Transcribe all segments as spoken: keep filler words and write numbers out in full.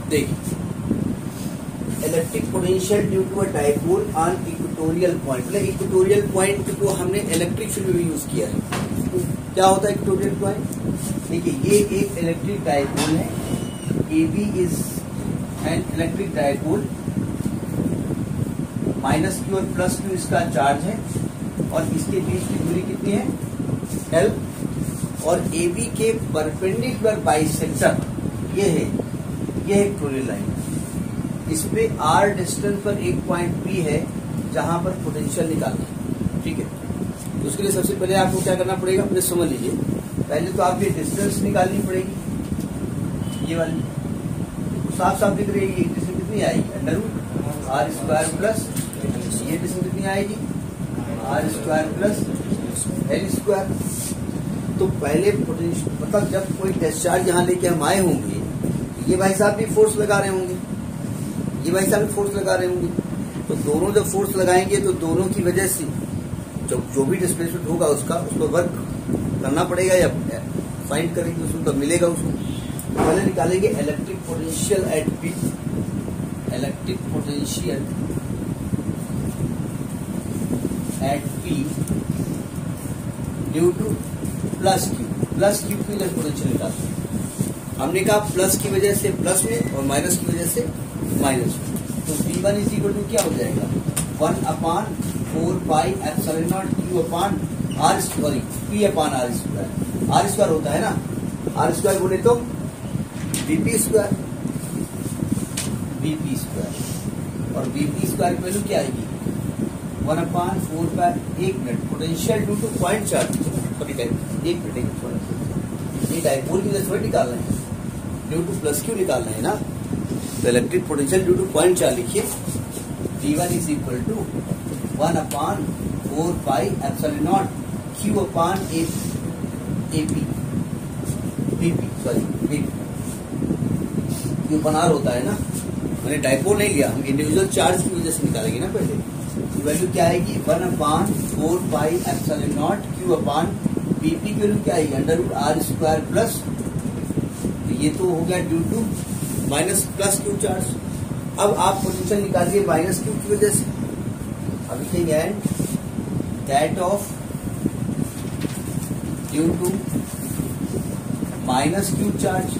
देखिए, electric potential due to a dipole on equatorial point, मतलब equatorial point को हमने इलेक्ट्रिक फील्ड में यूज किया है। क्या होता है इक्वेटोरियल पॉइंट? देखिए, ये एक इलेक्ट्रिक डाइपोल है, A B is an electric dipole, minus Q और प्लस क्यू इसका चार्ज है, और इसके बीच की दूरी कितनी है? एल, और ए बी के परपेंडिकुलर बाइसेक्टर ये है, ये है इक्वेटोरियल लाइन। इस पे आर डिस्टेंस पर एक पॉइंट पी है जहां पर पोटेंशियल निकालना है, ठीक है। तो उसके लिए सबसे पहले आपको क्या करना पड़ेगा, अपने समझ लीजिए। पहले तो आपकी डिस्टेंस निकालनी पड़ेगी, ये वाली तो साफ साफ दिख रही है। ये डिस्टेंस कितनी आएगी? Under root R square plus, ये डिस्टेंस कितनी आएगी? R square plus L square. तो पहले पोटेंशियल, मतलब जब कोई डिस्चार्ज यहाँ लेके हम आए होंगे, ये भाई साहब भी फोर्स लगा रहे होंगे, ये भाई साहब भी फोर्स लगा रहे होंगे। तो दोनों जब फोर्स लगाएंगे तो दोनों की वजह से जो जो भी डिस्प्लेसमेंट होगा उसका उस पर वर्क करना पड़ेगा, या फाइंड करेंगे उसको तब मिलेगा उसको। तो पहले निकालेंगे electric potential at P, electric potential at P due to plus Q, plus Q की इलेक्ट्रिक पोटेंशियल निकालते हैं। हमने कहा प्लस की वजह से प्लस में और माइनस की वजह से माइनस में, तो V one is equal to क्या हो जाएगा? One upon four pi epsilon naught Q upon R, sorry P upon R square. R square होता है ना, आर स्क्वायर बोले तो वीपी स्क्वायर, वीपी स्क्वायर, और वीपी स्क्वायर की वैल्यू क्या आएगी? वन अपान फोर पाई, एक मिनट, potential due to point charge, एक मिनट, ये डाइपोल की वजह से निकालना है, ड्यू टू प्लस क्यू निकालना है ना। तो electric potential due to point charge लिखिए, V one is equal to one upon four pi epsilon naught Q upon A A P, BP sorry BP, Q upon R होता है ना, मैंने dipole नहीं लिया, हम इंडिविजुअल चार्ज की वजह से निकालेंगे ना। पहले तो वैल्यू क्या आएगी? One upon four pi epsilon naught Q upon BP की वैल्यू क्या आएगी? Under root R square plus, तो ये तो हो गया due to minus plus Q charge. अब आप पोटेंशियल निकालिए माइनस क्यू की वजह से, everything and that of due to minus Q charge.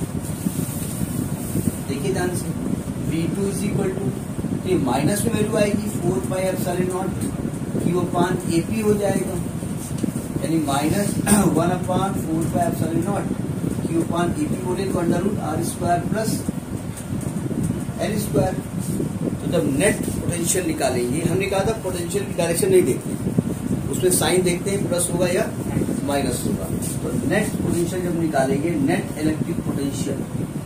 देखिए ध्यान से, V two is equal to, ये माइनस में वैल्यू आएगी four pi epsilon naught Q upon A P हो जाएगा, यानी minus one upon four pi epsilon naught Q upon A P बोले तो under root R square plus L square. तो जब नेट पोटेंशियल निकालेंगे, हमने कहा था पोटेंशियल की डायरेक्शन नहीं देखते, उसमें साइन देखते हैं, प्लस होगा या माइनस होगा। तो नेट पोटेंशियल जब निकालेंगे, net electric potential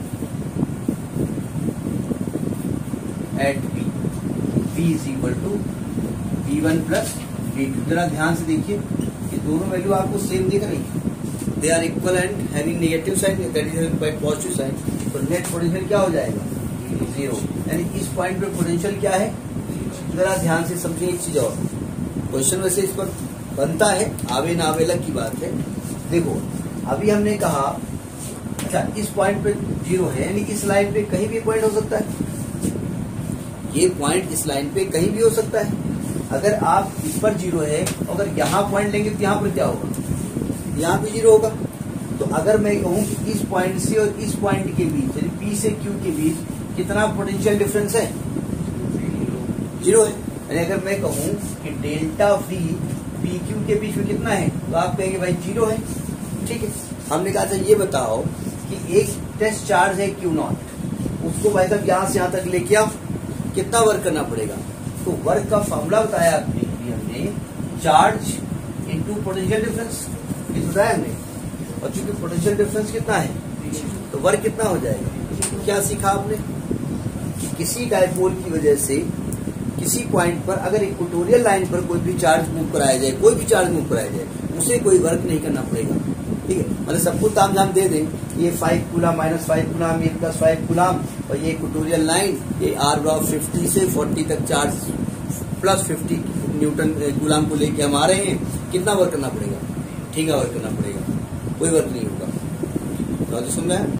at P, P is equal to V one plus V two. जरा ध्यान से देखिए कि दोनों वैल्यू आपको सेम दिख रही है, they are equal and having negative sign, that is having by positive sign. तो नेट पोटेंशियल क्या हो जाएगा? जीरो। यानी इस पॉइंट पे पोटेंशियल क्या है? जरा ध्यान से समझिए एक चीज और, क्वेश्चन वैसे इस पर बनता है, आवे ना आवे अलग की बात है। देखो अभी हमने कहा, अच्छा इस पॉइंट पे जीरो है, यानी इस लाइन पे कहीं भी पॉइंट हो सकता है, ये पॉइंट इस लाइन पे कहीं भी हो सकता है। अगर आप इस पर जीरो है, अगर यहाँ पॉइंट लेंगे तो यहाँ पर क्या होगा? यहाँ पे जीरो होगा। तो अगर मैं कहूँ कि इस पॉइंट से और इस पॉइंट के बीच, यानी पी से क्यू के बीच कितना पोटेंशियल डिफरेंस है? जीरो है। यानी अगर मैं कहूँ कि डेल्टा वी पी क्यू के बीच में कितना है, तो आप कहेंगे भाई जीरो है, ठीक है। हमने कहा था ये बताओ कि एक टेस्ट चार्ज है क्यू नॉट, उसको भाई साहब यहाँ से यहाँ तक लेके आओ, कितना वर्क करना पड़ेगा? तो वर्क का फॉर्मूला बताया हमने, चार्ज इनटू पोटेंशियल डिफरेंस, ये बताया हमने। और चूंकि पोटेंशियल डिफरेंस कितना है, तो वर्क कितना हो जाएगा? क्या सीखा आपने कि किसी डायपोल की वजह से किसी पॉइंट पर अगर इक्वेटोरियल लाइन पर कोई भी चार्ज मूव कराया जाए, कोई भी चार्ज मूव कराया जाए, उसे कोई वर्क नहीं करना पड़ेगा, ठीक है। मतलब सब कुछ ताम झाम दे दें, ये five coulomb minus five coulomb, ये प्लस फाइव कूलम, और ये इक्वेटोरियल लाइन, ये आर ब्लॉक फिफ्टी से फोर्टी तक charge plus fifty newton coulomb को लेके हम आ रहे हैं, कितना वर्क करना पड़ेगा? ठीक है, वर्क करना पड़ेगा, कोई वर्क नहीं होगा। तो समझ में आया?